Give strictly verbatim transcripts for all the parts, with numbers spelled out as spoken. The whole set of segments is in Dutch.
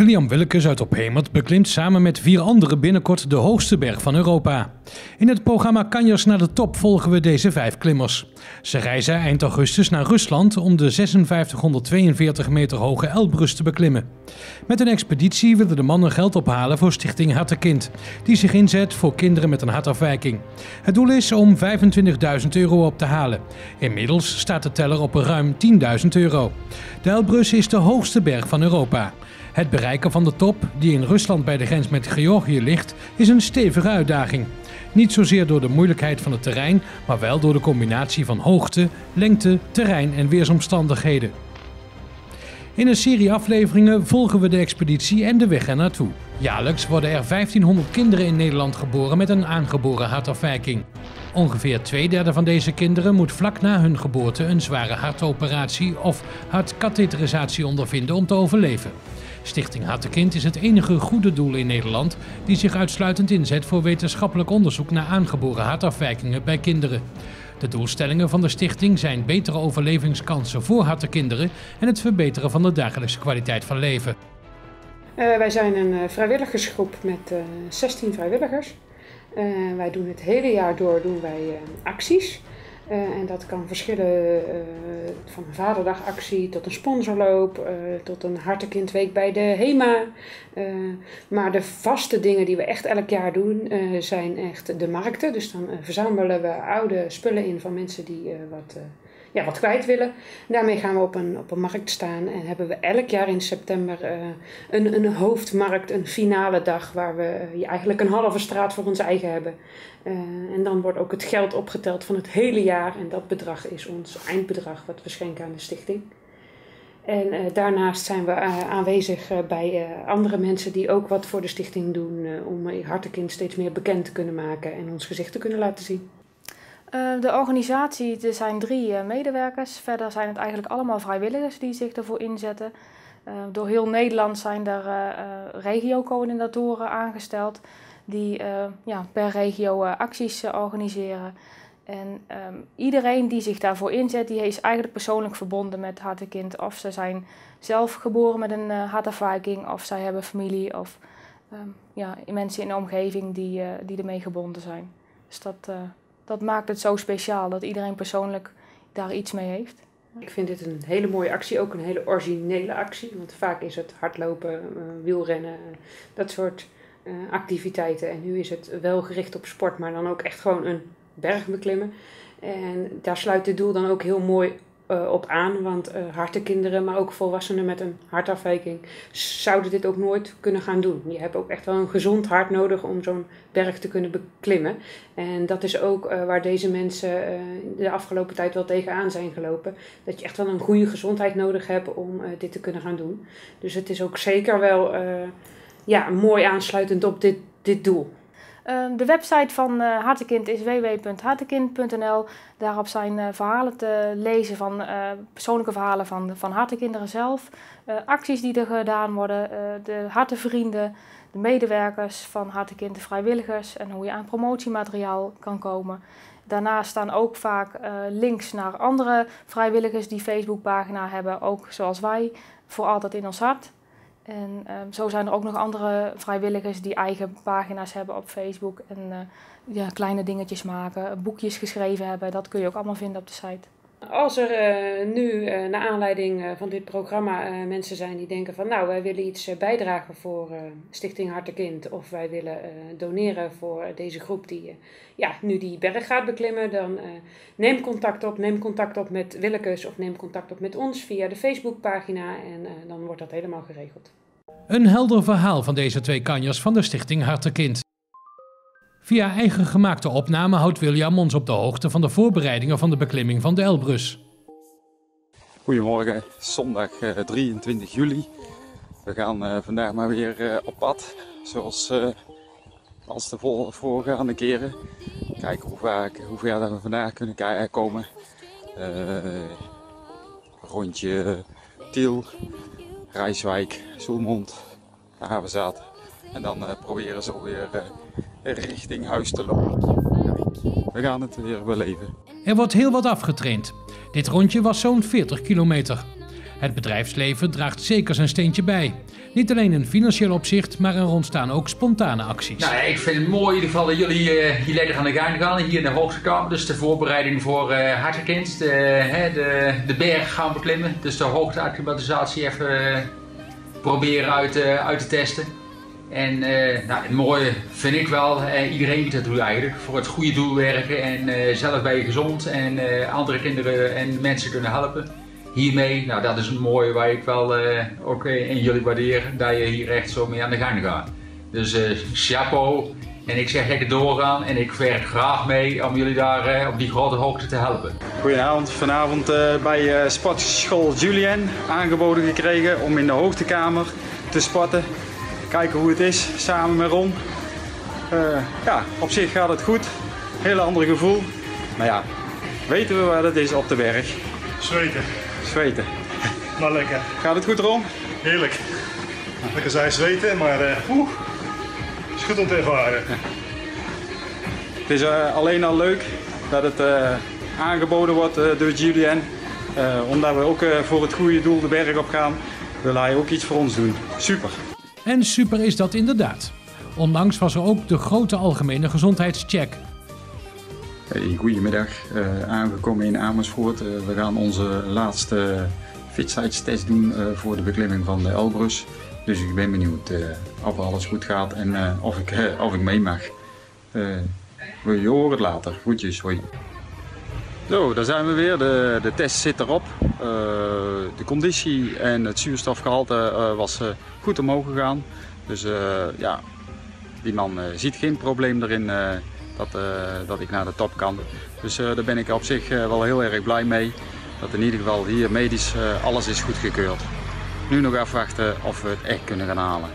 William Willekes uit Ophemert beklimt samen met vier anderen binnenkort de hoogste berg van Europa. In het programma Kanjers naar de top volgen we deze vijf klimmers. Ze reizen eind augustus naar Rusland om de zesenvijftighonderdtweeënveertig meter hoge Elbrus te beklimmen. Met een expeditie willen de mannen geld ophalen voor Stichting Hartekind, die zich inzet voor kinderen met een hartafwijking. Het doel is om vijfentwintigduizend euro op te halen. Inmiddels staat de teller op ruim tienduizend euro. De Elbrus is de hoogste berg van Europa. Het bereiken van de top, die in Rusland bij de grens met Georgië ligt, is een stevige uitdaging. Niet zozeer door de moeilijkheid van het terrein, maar wel door de combinatie van hoogte, lengte, terrein en weersomstandigheden. In een serie afleveringen volgen we de expeditie en de weg ernaartoe. Jaarlijks worden er vijftienhonderd kinderen in Nederland geboren met een aangeboren hartafwijking. Ongeveer twee derde van deze kinderen moet vlak na hun geboorte een zware hartoperatie of hartkatheterisatie ondervinden om te overleven. Stichting Hartekind is het enige goede doel in Nederland die zich uitsluitend inzet voor wetenschappelijk onderzoek naar aangeboren hartafwijkingen bij kinderen. De doelstellingen van de stichting zijn betere overlevingskansen voor hartekinderen en het verbeteren van de dagelijkse kwaliteit van leven. Uh, wij zijn een uh, vrijwilligersgroep met uh, zestien vrijwilligers. Uh, wij doen het hele jaar door doen wij uh, acties. Uh, en dat kan verschillen uh, van een vaderdagactie tot een sponsorloop, uh, tot een hartekindweek bij de HEMA. Uh, maar de vaste dingen die we echt elk jaar doen uh, zijn echt de markten. Dus dan uh, verzamelen we oude spullen in van mensen die uh, wat, uh, ja, wat kwijt willen. Daarmee gaan we op een, op een markt staan en hebben we elk jaar in september uh, een, een hoofdmarkt, een finale dag waar we uh, eigenlijk een halve straat voor ons eigen hebben. Uh, en dan wordt ook het geld opgeteld van het hele jaar en dat bedrag is ons eindbedrag wat we schenken aan de stichting. En uh, daarnaast zijn we uh, aanwezig uh, bij uh, andere mensen die ook wat voor de stichting doen uh, om uh, Hartekind steeds meer bekend te kunnen maken en ons gezicht te kunnen laten zien. Uh, de organisatie, er zijn drie uh, medewerkers. Verder zijn het eigenlijk allemaal vrijwilligers die zich ervoor inzetten. Uh, door heel Nederland zijn er uh, uh, regio-coördinatoren aangesteld die uh, ja, per regio uh, acties uh, organiseren. En um, iedereen die zich daarvoor inzet, die is eigenlijk persoonlijk verbonden met Hartekind. Of ze zijn zelf geboren met een uh, hartafwijking, of zij hebben familie of um, ja, mensen in de omgeving die, uh, die ermee gebonden zijn. Dus dat... Uh, Dat maakt het zo speciaal dat iedereen persoonlijk daar iets mee heeft. Ik vind dit een hele mooie actie, ook een hele originele actie. Want vaak is het hardlopen, uh, wielrennen, uh, dat soort uh, activiteiten. En nu is het wel gericht op sport, maar dan ook echt gewoon een berg beklimmen. En daar sluit dit doel dan ook heel mooi uh, op aan. Want uh, hartekinderen, maar ook volwassenen met een hartafwijking zouden dit ook nooit kunnen gaan doen. Je hebt ook echt wel een gezond hart nodig om zo'n berg te kunnen beklimmen. En dat is ook uh, waar deze mensen uh, de afgelopen tijd wel tegenaan zijn gelopen. Dat je echt wel een goede gezondheid nodig hebt om uh, dit te kunnen gaan doen. Dus het is ook zeker wel uh, ja, mooi aansluitend op dit, dit doel. De website van uh, Hartekind is w w w punt hartekind punt n l. Daarop zijn uh, verhalen te lezen van uh, persoonlijke verhalen van, van hartekinderen zelf. Uh, acties die er gedaan worden, uh, de hartenvrienden, de medewerkers van Hartekind, de vrijwilligers en hoe je aan promotiemateriaal kan komen. Daarnaast staan ook vaak uh, links naar andere vrijwilligers die Facebookpagina hebben, ook zoals wij, voor Altijd in ons hart. En uh, zo zijn er ook nog andere vrijwilligers die eigen pagina's hebben op Facebook en uh, ja, kleine dingetjes maken, boekjes geschreven hebben. Dat kun je ook allemaal vinden op de site. Als er uh, nu, uh, naar aanleiding uh, van dit programma, uh, mensen zijn die denken van nou, wij willen iets uh, bijdragen voor uh, Stichting Hartekind of wij willen uh, doneren voor uh, deze groep die uh, ja, nu die berg gaat beklimmen, dan uh, neem contact op, neem contact op met Willekes of neem contact op met ons via de Facebookpagina en uh, dan wordt dat helemaal geregeld. Een helder verhaal van deze twee kanjers van de Stichting Hartekind. Via eigen gemaakte opname houdt William ons op de hoogte van de voorbereidingen van de beklimming van de Elbrus. Goedemorgen, zondag uh, drieëntwintig juli. We gaan uh, vandaag maar weer uh, op pad, zoals uh, als de voorgaande keren. Kijken hoe ver, hoe ver dat we vandaag kunnen komen. Uh, rondje uh, Tiel, Rijswijk, Zoelmond, Havenzaat. En dan uh, proberen ze alweer uh, richting huis te lopen. We gaan het weer beleven. Er wordt heel wat afgetraind. Dit rondje was zo'n veertig kilometer. Het bedrijfsleven draagt zeker zijn steentje bij. Niet alleen in financieel opzicht, maar er ontstaan ook spontane acties. Nou, ik vind het mooi in ieder geval dat jullie uh, hier lekker aan de gang gaan, hier in de Hoogste Kamer. Dus de voorbereiding voor uh, Hartekind, de, de, de berg gaan beklimmen. Dus de hoogteacclimatisatie even uh, proberen uit, uh, uit te testen. En uh, nou, het mooie vind ik wel, uh, iedereen die dat doet eigenlijk, voor het goede doel werken. En uh, zelf ben je gezond en uh, andere kinderen en mensen kunnen helpen. Hiermee, nou dat is het mooie waar ik wel uh, ook uh, in jullie waardeer, dat je hier echt zo mee aan de gang gaat. Dus uh, chapeau, en ik zeg lekker doorgaan en ik werk graag mee om jullie daar uh, op die grote hoogte te helpen. Goedenavond, vanavond uh, bij uh, sportschool Julien aangeboden gekregen om in de hoogtekamer te sporten. Kijken hoe het is, samen met Ron. Uh, ja, op zich gaat het goed, heel ander gevoel. Maar ja, weten we waar het is op de berg? Zweten. Zweten. Nou lekker. Gaat het goed, Ron? Heerlijk. Lekker zijn zweten, maar uh, oeh, is goed om te ervaren. Ja. Het is uh, alleen al leuk dat het uh, aangeboden wordt uh, door Julien. Uh, omdat we ook uh, voor het goede doel de berg op gaan, wil hij ook iets voor ons doen. Super. En super is dat inderdaad. Onlangs was er ook de grote algemene gezondheidscheck. Hey, goedemiddag, uh, aangekomen in Amersfoort. Uh, we gaan onze laatste fitsijdstest doen uh, voor de beklimming van de Elbrus. Dus ik ben benieuwd uh, of alles goed gaat en uh, of, ik, uh, of ik mee mag. Uh, we horen het later. Groetjes, hoi. Zo, daar zijn we weer. De, de test zit erop. Uh, de conditie en het zuurstofgehalte uh, was uh, goed omhoog gegaan. Dus uh, ja, die man uh, ziet geen probleem erin. Uh, Dat, uh, dat ik naar de top kan. Dus uh, daar ben ik op zich uh, wel heel erg blij mee. Dat in ieder geval hier medisch uh, alles is goedgekeurd. Nu nog afwachten of we het echt kunnen gaan halen.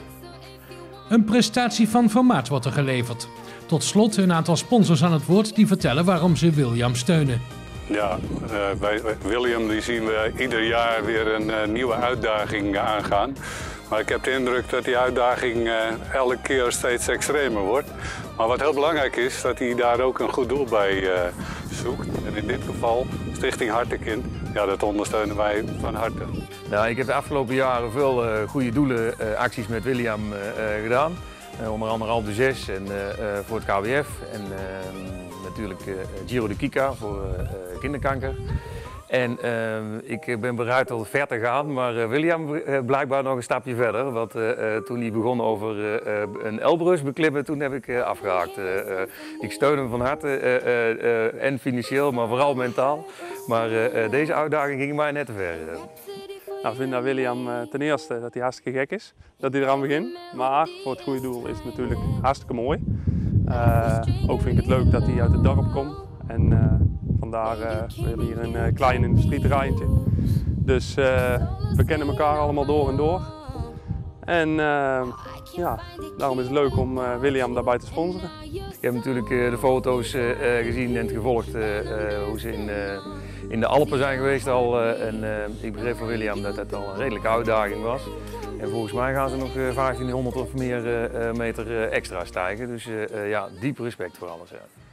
Een prestatie van formaat wordt er geleverd. Tot slot een aantal sponsors aan het woord die vertellen waarom ze William steunen. Ja, uh, bij William die zien we ieder jaar weer een uh, nieuwe uitdaging aangaan. Maar ik heb de indruk dat die uitdaging uh, elke keer steeds extremer wordt. Maar wat heel belangrijk is, dat hij daar ook een goed doel bij uh, zoekt. En in dit geval Stichting Hartekind. Ja, dat ondersteunen wij van harte. Nou, ik heb de afgelopen jaren veel uh, goede doelen uh, acties met William uh, uh, gedaan. Uh, onder andere Alpe d'Huez en uh, uh, voor het K W F. En uh, natuurlijk uh, Giro de Kika voor uh, uh, kinderkanker. En uh, ik ben bereid al ver te gaan, maar uh, William uh, blijkbaar nog een stapje verder. Want uh, uh, toen hij begon over uh, uh, een Elbrus beklimmen, toen heb ik uh, afgehaakt. Uh, uh, ik steun hem van harte, uh, uh, uh, en financieel, maar vooral mentaal. Maar uh, uh, deze uitdaging ging mij net te ver. Uh. Nou, ik vind dat William uh, ten eerste dat hij hartstikke gek is, dat hij eraan begint. Maar voor het goede doel is het natuurlijk hartstikke mooi. Uh, ook vind ik het leuk dat hij uit het dorp komt. En, uh, Vandaar uh, we hebben hier een uh, klein industrieterreintje. Dus uh, we kennen elkaar allemaal door en door. En uh, ja, daarom is het leuk om uh, William daarbij te sponsoren. Ik heb natuurlijk uh, de foto's uh, gezien en gevolgd uh, uh, hoe ze in, uh, in de Alpen zijn geweest al. Uh, en uh, ik begreep van William dat het al een redelijke uitdaging was. En volgens mij gaan ze nog uh, vijftienhonderd of meer uh, meter uh, extra stijgen. Dus uh, uh, ja, diep respect voor alles. Ja.